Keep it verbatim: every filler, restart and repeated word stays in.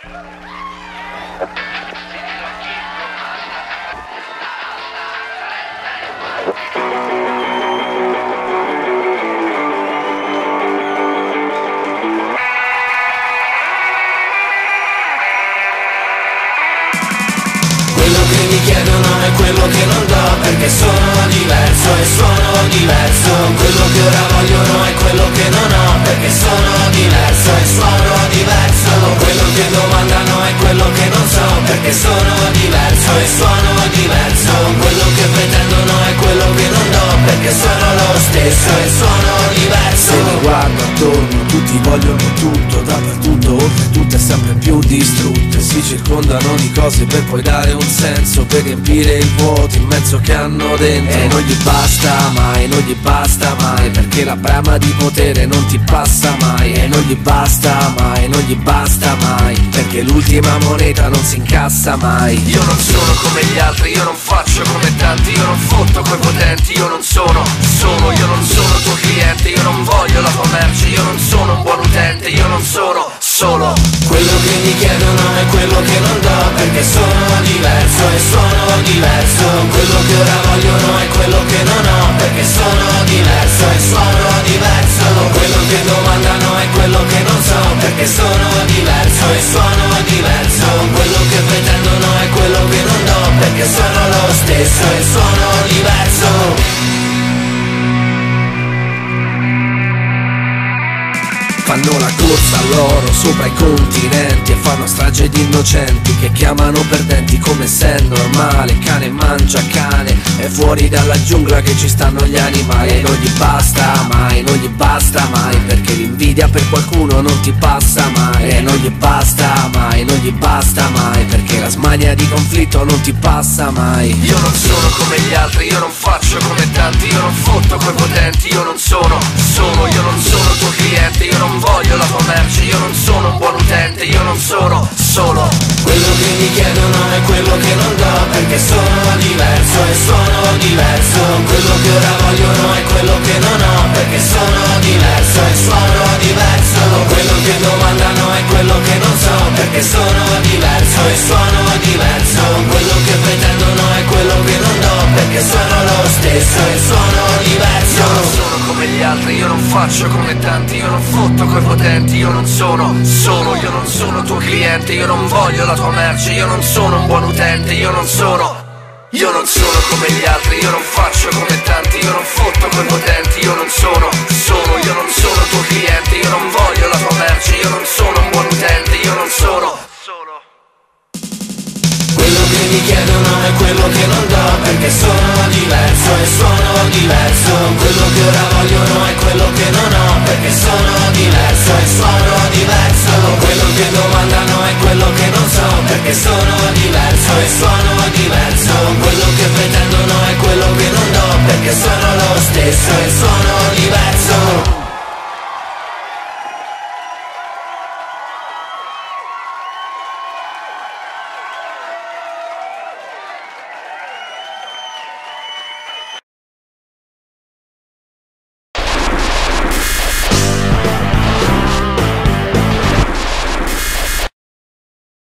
Quello che mi chiedono è quello che non do, perché sono diverso e suono diverso. Quello che ora vogliono è quello che non ho, perché sono diverso e suono diverso. Quello che domandano è quello che non so, perché sono diverso e suono diverso. Quello che pretendono è quello che non do, perché sono lo stesso e suono diverso. Se mi guardo attorno tutti vogliono tutto, dappertutto, oltretutto è sempre più distrutto. E si circondano di cose per poi dare un senso, per riempire il vuoto immenso che hanno dentro. E non gli basta mai, non gli basta mai, perché la brama di potere non ti passa mai. E non gli basta mai, non gli basta mai, perché l'ultima moneta non si incassa mai. Io non sono come gli altri, io non faccio come tanti, io non fotto coi potenti, io non sono solo, io non sono tuo cliente, io non voglio la tua merce, io non sono un buon utente, io non sono solo. Quello che mi chiedono è quello che non do, perché sono diverso e suono diverso. Quello che ora vogliono è quello che non ho, perché sono diverso e suono diverso. Quello che domandano è quello che non so, perché sono diverso e suono diverso. Quello che pretendono è quello che non do, perché sono lo stesso e suono diverso. Fanno la corsa all'oro sopra i continenti e fanno strage di innocenti che chiamano perdenti come se è normale. Cane mangia cane, è fuori dalla giungla che ci stanno gli animali. E non gli basta mai, non gli basta mai, perché l'invidia per qualcuno non ti passa mai. E non gli basta mai, non gli basta mai, perché la smania di conflitto non ti passa mai. Io non sono come gli altri, io non faccio come tanti, io non fotto coi potenti, io non sono solo, io non sono tuo cliente, io non voglio la tua merce, io non sono un buon utente, io non sono solo. Quello che mi chiedono è quello che non do, perché sono diverso e suono diverso. Quello che ora vogliono è quello che non ho, perché sono diverso e suono diverso. Quello che domandano è quello che non so, perché sono diverso e suono diverso. Quello che pretendono è quello che non do, perché sono lo stesso e suono diverso. Io non sono come gli altri, io non faccio come tanti, io non fotto coi potenti, io non sono solo, io non sono tuo cliente, io non voglio la tua merce, io non sono un buon utente, io non sono. Io non sono come gli altri, io non faccio come tanti, io non fotto coi potenti, io non sono solo, io non sono tuo cliente, io non voglio la tua merce, io non sono un buon utente, io non sono solo. Quello che mi chiedono è quello che non do, perché sono diverso e suono diverso. Quello che ora vogliono è quello che non ho, perché sono diverso e suono diverso. Quello che domandano è quello che non so, perché sono diverso e suono diverso. Quello che pretendono è quello che non do, perché sono lo stesso e suono diverso.